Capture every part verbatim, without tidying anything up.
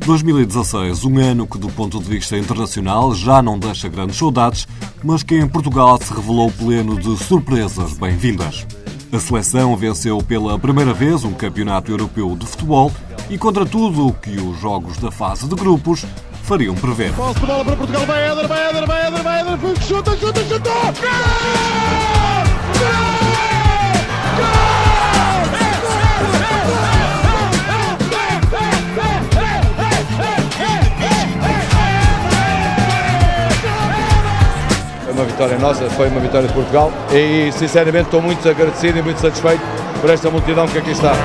dois mil e dezasseis, um ano que do ponto de vista internacional já não deixa grandes saudades, mas que em Portugal se revelou pleno de surpresas bem-vindas. A seleção venceu pela primeira vez um campeonato europeu de futebol e contra tudo o que os jogos da fase de grupos fariam prever. Posse de bola para Portugal, vai Éder, vai Éder, vai Éder, vai Éder, chuta, chuta, chuta! Foi uma vitória nossa, foi uma vitória de Portugal e sinceramente estou muito agradecido e muito satisfeito por esta multidão que aqui está.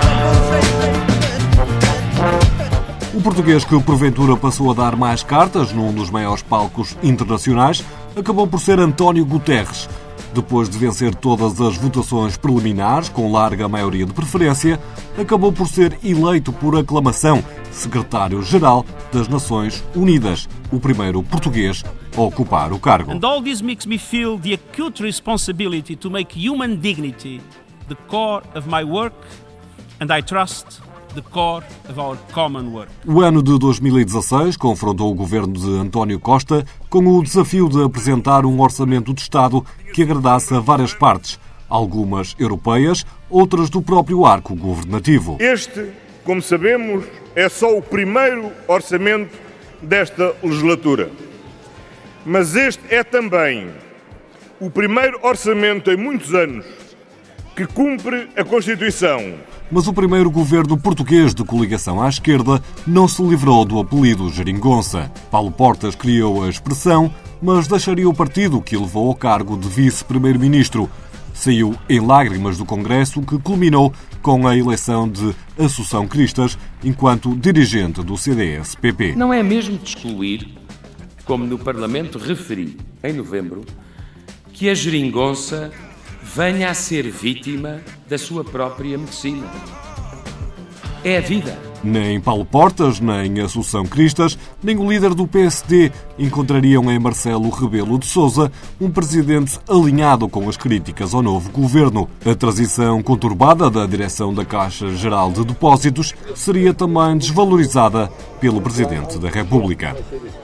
O português que porventura passou a dar mais cartas num dos maiores palcos internacionais acabou por ser António Guterres. Depois de vencer todas as votações preliminares, com larga maioria de preferência, acabou por ser eleito por aclamação secretário-geral das Nações Unidas, o primeiro português a ocupar o cargo. And all this makes me feel the acute responsibility to make human dignity the core of my work, and I trust the core of our common work. O ano de dois mil e dezasseis confrontou o governo de António Costa com o desafio de apresentar um orçamento de Estado que agradasse a várias partes, algumas europeias, outras do próprio arco governativo. Este, como sabemos, é só o primeiro orçamento desta legislatura. Mas este é também o primeiro orçamento em muitos anos que cumpre a Constituição. Mas o primeiro governo português de coligação à esquerda não se livrou do apelido Geringonça. Paulo Portas criou a expressão, mas deixaria o partido que levou ao cargo de vice-primeiro-ministro. Saiu em lágrimas do Congresso, que culminou com a eleição de Assunção Cristas enquanto dirigente do C D S P P. Não é mesmo de excluir, como no Parlamento referi em novembro, que a Geringonça venha a ser vítima da sua própria medicina. É a vida. Nem Paulo Portas, nem Assunção Cristas, nem o líder do P S D encontrariam em Marcelo Rebelo de Sousa um presidente alinhado com as críticas ao novo governo. A transição conturbada da direção da Caixa Geral de Depósitos seria também desvalorizada pelo Presidente da República.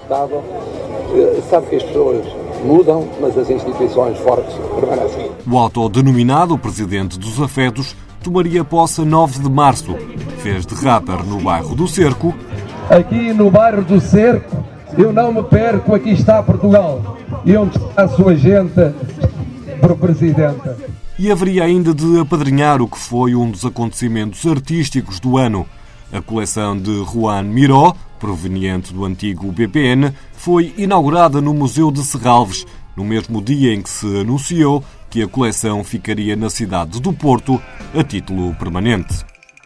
Sabe que as pessoas mudam, mas as instituições fortes permanecem. O autodenominado Presidente dos Afetos tomaria posse a nove de março. Fez de rapper no bairro do Cerco. Aqui no bairro do Cerco, eu não me perco, aqui está Portugal. E onde está a sua gente, para o Presidente. E haveria ainda de apadrinhar o que foi um dos acontecimentos artísticos do ano. A coleção de Juan Miró, proveniente do antigo B P N, foi inaugurada no Museu de Serralves, no mesmo dia em que se anunciou que a coleção ficaria na cidade do Porto a título permanente.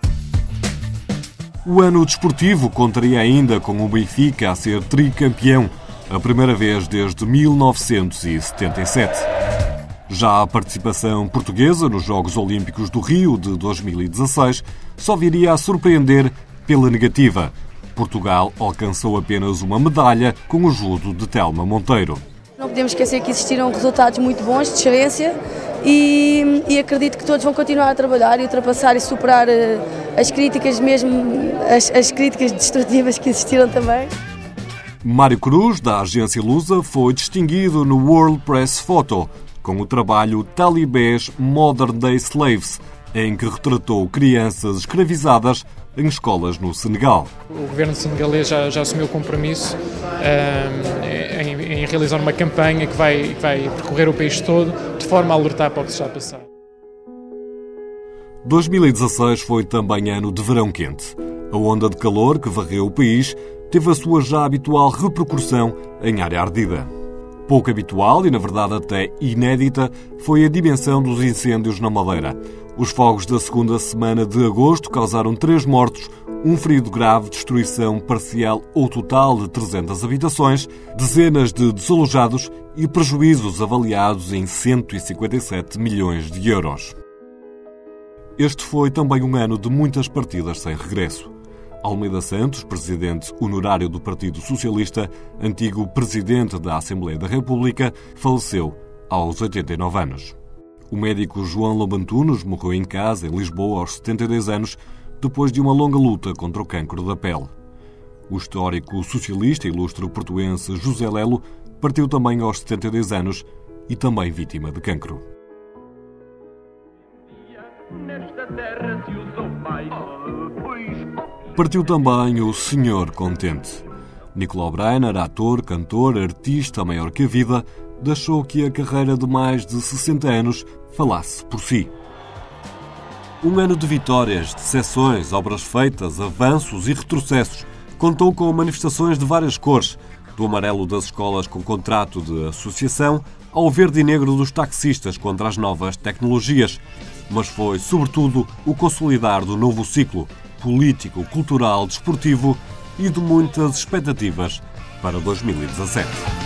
O ano desportivo contaria ainda com o Benfica a ser tricampeão, a primeira vez desde mil novecentos e setenta e sete. Já a participação portuguesa nos Jogos Olímpicos do Rio de dois mil e dezasseis só viria a surpreender pela negativa. Portugal alcançou apenas uma medalha com o judo de Telma Monteiro. Não podemos esquecer que existiram resultados muito bons, de excelência, e, e acredito que todos vão continuar a trabalhar e ultrapassar e superar uh, as críticas, mesmo as, as críticas destrutivas que existiram também. Mário Cruz, da agência Lusa, foi distinguido no World Press Photo com o trabalho Talibés Modern Day Slaves, em que retratou crianças escravizadas em escolas no Senegal. O governo senegalês já, já assumiu o compromisso um, em, em realizar uma campanha que vai, que vai percorrer o país todo, de forma a alertar para o que se está a passar. dois mil e dezasseis foi também ano de verão quente. A onda de calor que varreu o país teve a sua já habitual repercussão em área ardida. Pouco habitual e, na verdade, até inédita, foi a dimensão dos incêndios na Madeira. Os fogos da segunda semana de agosto causaram três mortos, um ferido grave, destruição parcial ou total de trezentas habitações, dezenas de desalojados e prejuízos avaliados em cento e cinquenta e sete milhões de euros. Este foi também um ano de muitas partidas sem regresso. Almeida Santos, presidente honorário do Partido Socialista, antigo presidente da Assembleia da República, faleceu aos oitenta e nove anos. O médico João Lobantunos morreu em casa, em Lisboa, aos setenta e dois anos, depois de uma longa luta contra o cancro da pele. O histórico socialista e ilustre portuense José Lelo partiu também aos setenta e dois anos e também vítima de cancro. Partiu também o Senhor Contente. Nicolau Breiner, ator, cantor, artista maior que a vida, deixou que a carreira de mais de sessenta anos falasse por si. Um ano de vitórias, decepções, obras feitas, avanços e retrocessos. Contou com manifestações de várias cores, do amarelo das escolas com contrato de associação ao verde e negro dos taxistas contra as novas tecnologias. Mas foi, sobretudo, o consolidar do novo ciclo político, cultural, desportivo e de muitas expectativas para dois mil e dezassete.